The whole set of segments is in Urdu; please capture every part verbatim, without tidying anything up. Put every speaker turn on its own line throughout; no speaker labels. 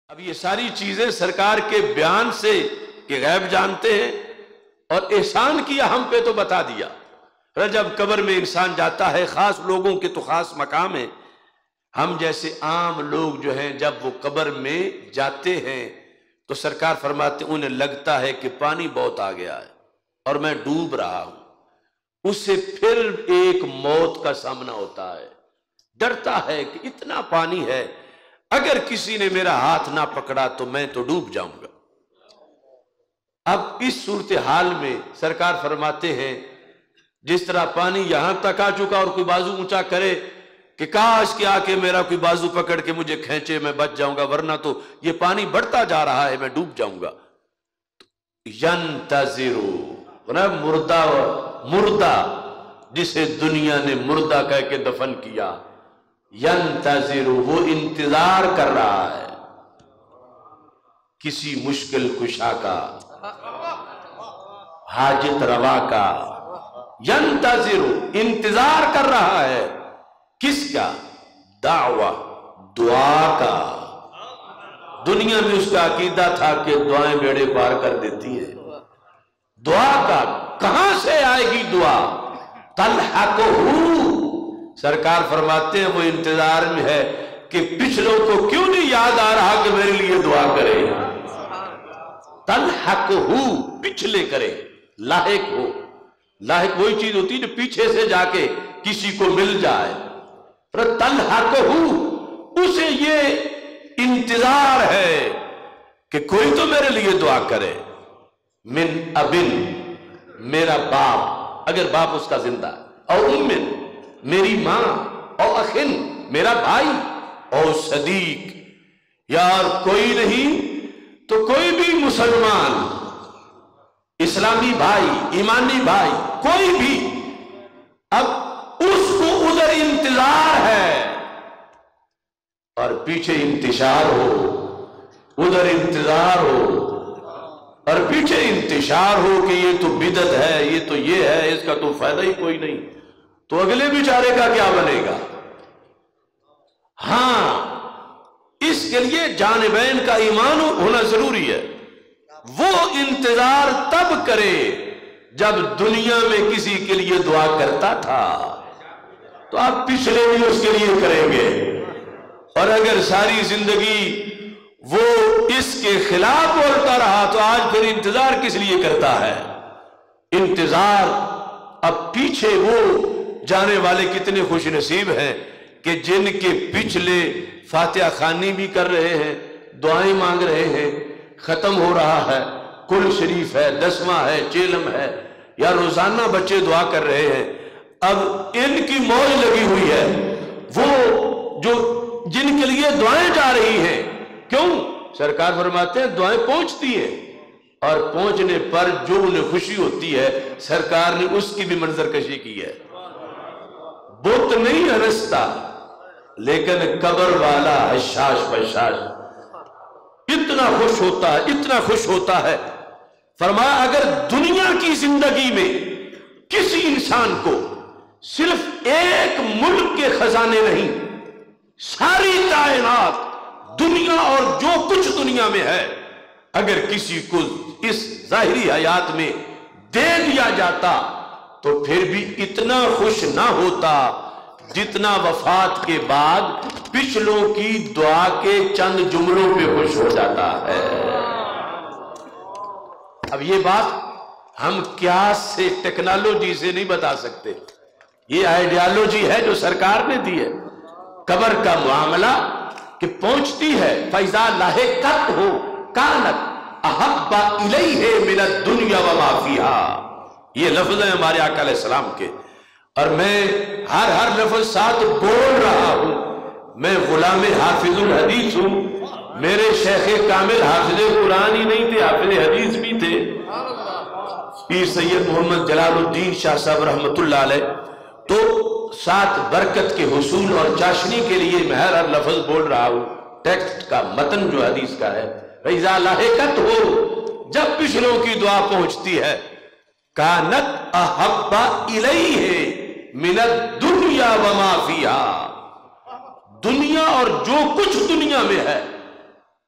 اب یہ ساری چیزیں سرکار کے بیان سے کہ غیب جانتے ہیں اور احسان کیا ہم پہ تو بتا دیا. جب قبر میں انسان جاتا ہے خاص لوگوں کے تو خاص مقام ہے. ہم جیسے عام لوگ جو ہیں جب وہ قبر میں جاتے ہیں تو سرکار فرماتے ہیں انہیں لگتا ہے کہ پانی بہت آ گیا ہے اور میں ڈوب رہا ہوں. اس سے پھر ایک موت کا سامنا ہوتا ہے. ڈرتا ہے کہ اتنا پانی ہے اگر کسی نے میرا ہاتھ نہ پکڑا تو میں تو ڈوب جاؤں گا. اب اس صورتحال میں سرکار فرماتے ہیں جس طرح پانی یہاں تک آ چکا اور کوئی بازو اونچا کرے کہ کاش کہ آ کے میرا کوئی بازو پکڑ کے مجھے کھینچے میں بچ جاؤں گا ورنہ تو یہ پانی بڑھتا جا رہا ہے میں ڈوب جاؤں گا. ینتظرو مردہ مردہ جسے دنیا نے مردہ کہہ کے دفن کیا، ینتظرو وہ انتظار کر رہا ہے کسی مشکل کشا کا، حاجت روا کا. ینتظر انتظار کر رہا ہے کس کا؟ دعویٰ دعا کا. دنیا میں اس کا عقیدہ تھا کہ دعائیں بیڑے پار کر دیتی ہیں. دعا کا کہاں سے آئے گی دعا؟ تلحقہ، سرکار فرماتے ہیں وہ انتظار میں ہے کہ پچھلوں کو کیوں نہیں یاد آ رہا کہ میرے لیے دعا کرے. تلحقہ پچھلے کرے، لاحق ہو. لاحق وہی چیز ہوتی ہے جو پیچھے سے جا کے کسی کو مل جائے. پر تلحقہ اسے یہ انتظار ہے کہ کوئی تو میرے لیے دعا کرے. من ابن میرا باپ اگر باپ اس کا زندہ ہے، اور امن میری ماں، اور اخن میرا بھائی، اور صدیق یار کوئی نہیں تو کوئی بھی مسلمان اسلامی بھائی ایمانی بھائی کوئی بھی اب اس کو ادھر انتظار ہے اور پیچھے انتشار ہو، ادھر انتظار ہو اور پیچھے انتشار ہو کہ یہ تو بدعت ہے، یہ تو یہ ہے، اس کا تو فائدہ ہی کوئی نہیں، تو اگلے بیچارے کا کیا بنے گا؟ ہاں اس کے لیے جانبین کا ایمان ہونا ضروری ہے. وہ انتظار تب کرے جب دنیا میں کسی کے لیے دعا کرتا تھا تو آپ پچھلے بھی اس کے لیے کریں گے. اور اگر ساری زندگی وہ اس کے خلاف بولتا رہا تو آج پھر انتظار کس لیے کرتا ہے؟ انتظار اب پیچھے وہ جانے والے کتنے خوش نصیب ہیں کہ جن کے پچھلے فاتحہ خوانی بھی کر رہے ہیں، دعائیں مانگ رہے ہیں، ختم ہو رہا ہے، کل شریف ہے، دسواں ہے، چیلم ہے، یا روزانہ بچے دعا کر رہے ہیں. اب ان کی موج لگی ہوئی ہے وہ جو جن کے لیے دعائیں جا رہی ہیں. کیوں؟ سرکار فرماتے ہیں دعائیں پہنچتی ہیں اور پہنچنے پر جو انہیں خوشی ہوتی ہے سرکار نے اس کی بھی منظر کشی کی ہے. بت نہیں ہنستا لیکن قبر والا حشاش بشاش اتنا خوش ہوتا ہے، اتنا خوش ہوتا ہے. فرمایا اگر دنیا کی زندگی میں کسی انسان کو صرف ایک ملک کے خزانے نہیں، ساری کائنات دنیا اور جو کچھ دنیا میں ہے اگر کسی کو اس ظاہری حیات میں دے دیا جاتا تو پھر بھی اتنا خوش نہ ہوتا جتنا وفات کے بعد پچھلوں کی دعا کے چند جملوں پہ خوش ہو جاتا ہے. اب یہ بات ہم قیاس سے ٹیکنالوجی سے نہیں بتا سکتے، یہ آئیڈیالوجی ہے جو سرکار نے دی ہے. قبر کا معاملہ کہ پہنچتی ہے فَإِذَا لَحِقَتْ ہو كَانَتْ أَحَبَّ إِلَيْهِ مِنَ الدُّنْيَا وَمَا فِيهَا. یہ لفظ ہیں ہمارے آقا علیہ السلام کے اور میں ہر ہر لفظ ساتھ بول رہا ہوں. میں غلام حافظ الحدیث ہوں. میرے شیخ کامل حافظ قرآن ہی نہیں تھے، حافظ حدیث بھی تھے. پیر سید محمد جلال الدین شاہ صاحب رحمت اللہ علیہ. تو ساتھ برکت کے حصول اور چاشنی کے لیے میں ہر ہر لفظ بول رہا ہوں. ٹیکسٹ کا متن جو حدیث کا ہے فَإِذَا لَحِقَتْ ہو جب پچھلوں کی دعا پہنچتی ہے كَانَتْ أَحَبَّ إِلَيْهِ مِنَ الدُّنْيَا وَمَا فِيهَا. دنیا اور جو کچھ دنیا میں ہے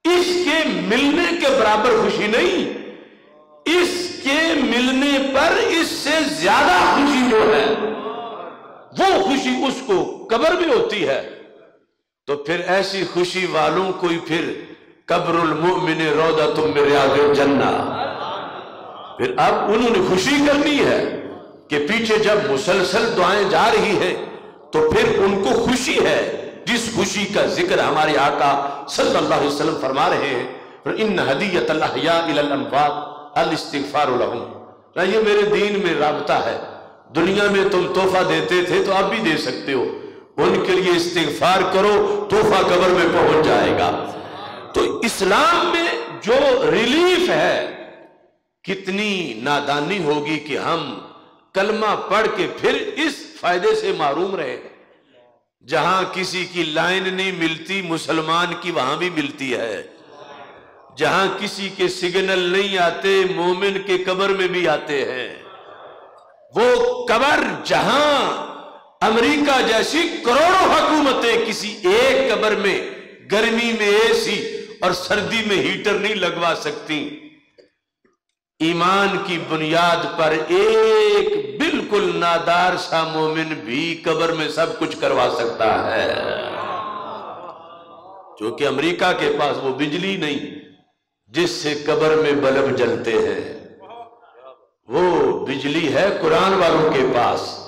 اس کے ملنے کے برابر خوشی نہیں، اس کے ملنے پر اس سے زیادہ خوشی جو ہے وہ خوشی اس کو قبر میں ہوتی ہے۔ تو پھر ایسی خوشی والوں کو ہی پھر قبر المؤمن روضۃ من ریاض الجنہ، پھر اب انہوں نے خوشی کرنی ہے کہ پیچھے جب مسلسل دعائیں جا رہی ہیں تو پھر ان کو خوشی ہے، جس خوشی کا ذکر ہمارے آقا صلی اللہ علیہ وسلم فرما رہے ہیں، ان ہدیۃ الاحیاء الی الاموات الاستغفار لہم۔ یہ میرے دین میں رابطہ ہے، دنیا میں تم تحفہ دیتے تھے تو اب بھی دے سکتے ہو، ان کے لیے استغفار کرو، تحفہ قبر میں پہنچ جائے گا۔ تو اسلام میں جو ریلیف ہے، کتنی نادانی ہوگی کہ ہم کلمہ پڑھ کے پھر اس فائدے سے محروم رہے۔ جہاں کسی کی لائن نہیں ملتی مسلمان کی وہاں بھی ملتی ہے، جہاں کسی کے سگنل نہیں آتے مومن کے قبر میں بھی آتے ہیں۔ وہ قبر جہاں امریکہ جیسی کروڑوں حکومتیں کسی ایک قبر میں گرمی میں اے سی اور سردی میں ہیٹر نہیں لگوا سکتی، ایمان کی بنیاد پر ایک بالکل نادار سا مومن بھی قبر میں سب کچھ کروا سکتا ہے۔ چونکہ امریکہ کے پاس وہ بجلی نہیں جس سے قبر میں بلب جلتے ہیں، وہ بجلی ہے قرآن والوں کے پاس۔